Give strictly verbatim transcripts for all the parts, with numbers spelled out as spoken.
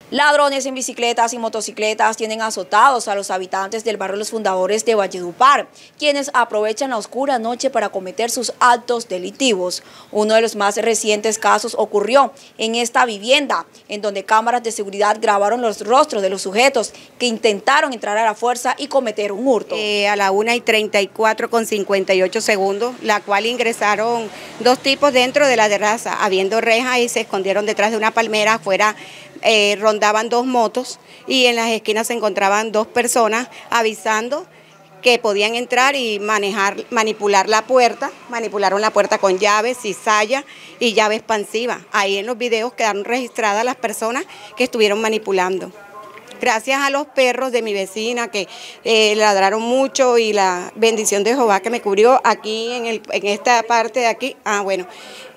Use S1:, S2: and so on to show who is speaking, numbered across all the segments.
S1: Ladrones en bicicletas y motocicletas tienen azotados a los habitantes del barrio Los Fundadores de Valledupar, quienes aprovechan la oscura noche para cometer sus actos delictivos. Uno de los más recientes casos ocurrió en esta vivienda, en donde cámaras de seguridad grabaron los rostros de los sujetos que intentaron entrar a la fuerza y cometer un hurto.
S2: Eh, a la una y treinta y cuatro con cincuenta y ocho segundos, la cual ingresaron dos tipos dentro de la terraza, habiendo rejas, y se escondieron detrás de una palmera. Afuera eh, rondaban dos motos y en las esquinas se encontraban dos personas avisando que podían entrar y manejar, manipular la puerta. Manipularon la puerta con llaves, cizalla y llave expansiva. Ahí en los videos quedaron registradas las personas que estuvieron manipulando. Gracias a los perros de mi vecina que eh, ladraron mucho, y la bendición de Jehová que me cubrió aquí en, el, en esta parte de aquí. Ah, bueno,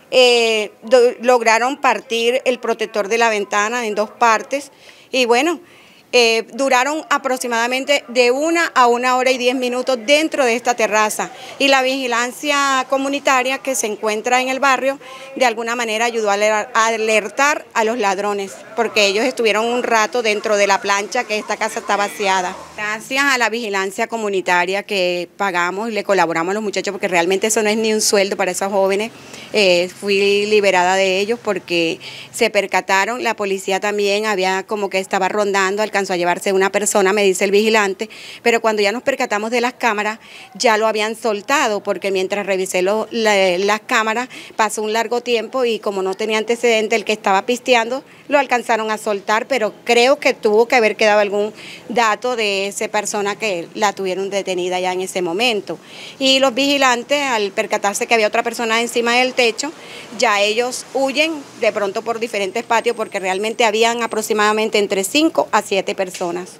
S2: eh, do, lograron partir el protector de la ventana en dos partes y bueno, Eh, duraron aproximadamente de una a una hora y diez minutos dentro de esta terraza, y la vigilancia comunitaria que se encuentra en el barrio de alguna manera ayudó a alertar a los ladrones, porque ellos estuvieron un rato dentro de la plancha, que esta casa está vaciada. Gracias a la vigilancia comunitaria que pagamos y le colaboramos a los muchachos, porque realmente eso no es ni un sueldo para esos jóvenes, eh, fui liberada de ellos porque se percataron. La policía también había como que estaba rondando, alcanzó a llevarse una persona, me dice el vigilante, pero cuando ya nos percatamos de las cámaras, ya lo habían soltado, porque mientras revisé lo, la, las cámaras, pasó un largo tiempo y como no tenía antecedente el que estaba pisteando, lo alcanzaron a soltar, pero creo que tuvo que haber quedado algún dato de esa persona que la tuvieron detenida ya en ese momento. Y los vigilantes, al percatarse que había otra persona encima del techo, ya ellos huyen de pronto por diferentes patios, porque realmente habían aproximadamente entre cinco a siete personas.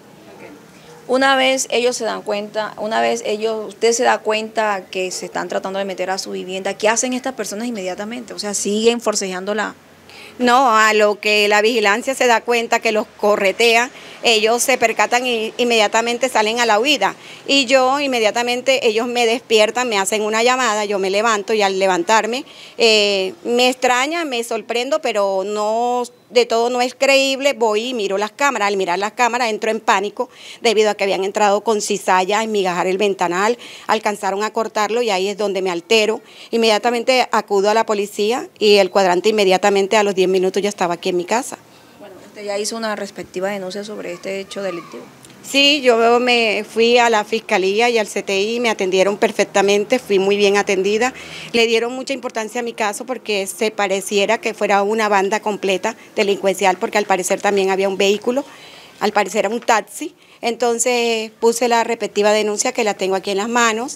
S1: Una vez ellos se dan cuenta, una vez ellos, usted se da cuenta que se están tratando de meter a su vivienda, ¿qué hacen estas personas inmediatamente? O sea, siguen forcejeándola.
S2: No, a lo que la vigilancia se da cuenta que los corretea, ellos se percatan y inmediatamente salen a la huida. Y yo inmediatamente, ellos me despiertan, me hacen una llamada, yo me levanto, y al levantarme eh, me extraña, me sorprendo, pero no, de todo no es creíble. Voy y miro las cámaras. Al mirar las cámaras entro en pánico debido a que habían entrado con cizalla a enmigajar el ventanal, alcanzaron a cortarlo y ahí es donde me altero. Inmediatamente acudo a la policía y el cuadrante inmediatamente a los diez minutos ya estaba aquí en mi casa.
S1: Bueno, usted ya hizo una respectiva denuncia sobre este hecho delictivo.
S2: Sí, yo me fui a la fiscalía y al C T I, me atendieron perfectamente, fui muy bien atendida. Le dieron mucha importancia a mi caso porque se pareciera que fuera una banda completa delincuencial, porque al parecer también había un vehículo, al parecer era un taxi. Entonces puse la respectiva denuncia, que la tengo aquí en las manos,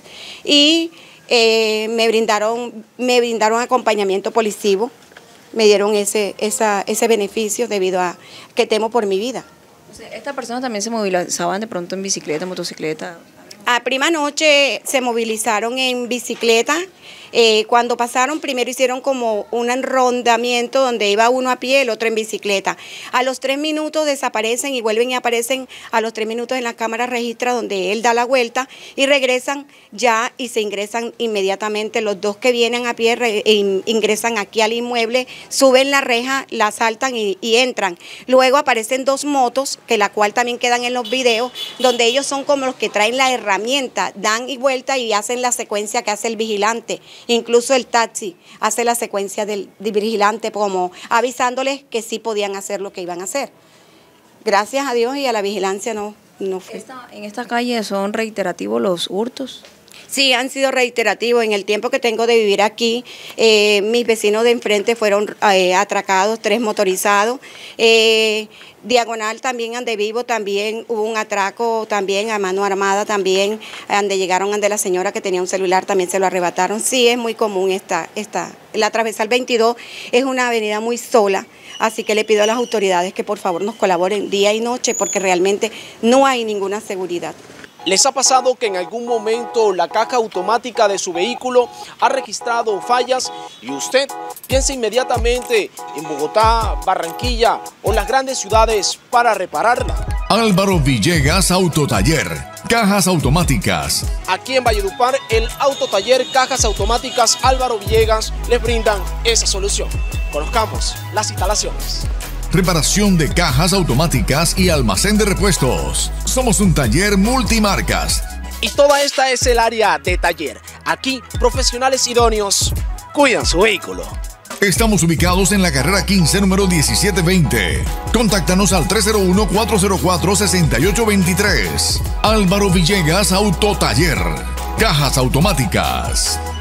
S2: y eh, me brindaron, me brindaron acompañamiento policivo, me dieron ese, esa, ese beneficio debido a que temo por mi vida.
S1: ¿Estas personas también se movilizaban de pronto en bicicleta, motocicleta?
S2: A prima noche se movilizaron en bicicleta. Eh, cuando pasaron, primero hicieron como un enrondamiento donde iba uno a pie, el otro en bicicleta. A los tres minutos desaparecen y vuelven y aparecen a los tres minutos en la cámara registra, donde él da la vuelta y regresan ya y se ingresan inmediatamente. Los dos que vienen a pie re, in, ingresan aquí al inmueble, suben la reja, la saltan y, y entran. Luego aparecen dos motos, que la cual también quedan en los videos, donde ellos son como los que traen la herramienta, dan y vuelta y hacen la secuencia que hace el vigilante. Incluso el taxi hace la secuencia del, del vigilante, como avisándoles que sí podían hacer lo que iban a hacer. Gracias a Dios y a la vigilancia no, no fue.
S1: Esta, ¿En esta calle son reiterativos los hurtos?
S2: Sí, han sido reiterativos. En el tiempo que tengo de vivir aquí, eh, mis vecinos de enfrente fueron eh, atracados, tres motorizados. Eh, Diagonal también, ande vivo, también hubo un atraco también a mano armada también, donde llegaron ante la señora que tenía un celular, también se lo arrebataron. Sí, es muy común esta, esta. La Transversal veintidós es una avenida muy sola, así que le pido a las autoridades que por favor nos colaboren día y noche, porque realmente no hay ninguna seguridad.
S3: ¿Les ha pasado que en algún momento la caja automática de su vehículo ha registrado fallas y usted piensa inmediatamente en Bogotá, Barranquilla o las grandes ciudades para repararla?
S4: Álvaro Villegas Autotaller, cajas automáticas.
S3: Aquí en Valledupar, el Autotaller Cajas Automáticas Álvaro Villegas les brindan esa solución. Conozcamos las instalaciones.
S4: reparación de cajas automáticas y almacén de repuestos. Somos un taller multimarcas.
S3: Y toda esta es el área de taller. Aquí, profesionales idóneos cuidan su vehículo.
S4: Estamos ubicados en la carrera quince, número diecisiete veinte. Contáctanos al tres cero uno, cuatro cero cuatro, seis ocho dos tres. Álvaro Villegas Autotaller. Cajas automáticas.